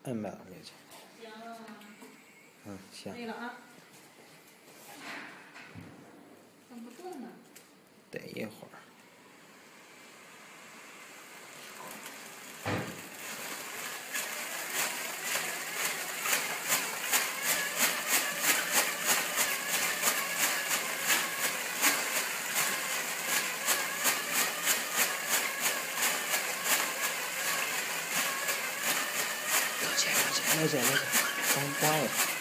买了没去？ 行。 行。 对了啊。怎么不动呢？ 等一会儿。了解，刚关了。